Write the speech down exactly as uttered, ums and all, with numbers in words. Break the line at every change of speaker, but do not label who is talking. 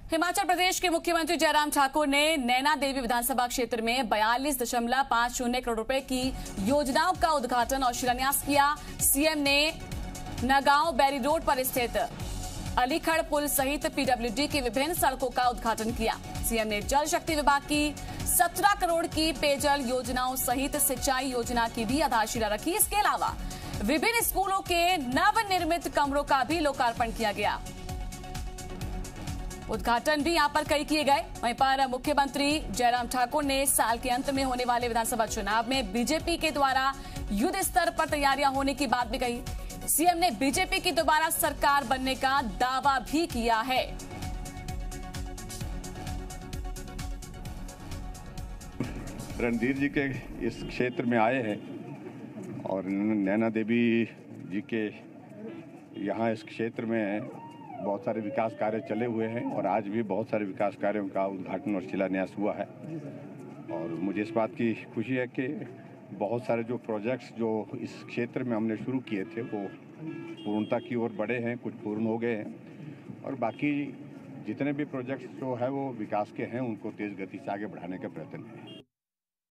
हिमाचल प्रदेश के मुख्यमंत्री जयराम ठाकुर ने नैना देवी विधानसभा क्षेत्र में बयालीस दशमलव पांच शून्य करोड़ रुपए की योजनाओं का उद्घाटन और शिलान्यास किया। सीएम ने नगांव बैरी रोड पर स्थित अलीखड़ पुल सहित पीडब्ल्यूडी की विभिन्न सड़कों का उद्घाटन किया। सीएम ने जल शक्ति विभाग की सत्रह करोड़ की पेयजल योजनाओं सहित सिंचाई योजना की भी आधारशिला रखी। इसके अलावा विभिन्न स्कूलों के नवनिर्मित कमरों का भी लोकार्पण किया गया। उद्घाटन भी यहां पर कई किए गए। वहीं पर मुख्यमंत्री जयराम ठाकुर ने साल के अंत में होने वाले विधानसभा चुनाव में बीजेपी के द्वारा युद्ध स्तर पर तैयारियां होने की बात भी कही। सीएम ने बीजेपी की दोबारा सरकार बनने का दावा भी किया है।
रणधीर जी के इस क्षेत्र में आए हैं और नैना देवी जी के यहाँ इस क्षेत्र में बहुत सारे विकास कार्य चले हुए हैं और आज भी बहुत सारे विकास कार्यों का उद्घाटन और शिलान्यास हुआ है। और मुझे इस बात की खुशी है कि बहुत सारे जो प्रोजेक्ट्स जो इस क्षेत्र में हमने शुरू किए थे वो पूर्णता की ओर बढ़े हैं, कुछ पूर्ण हो गए हैं और बाकी जितने भी प्रोजेक्ट्स जो है वो विकास के हैं उनको तेज़ गति से आगे बढ़ाने का प्रयत्न है।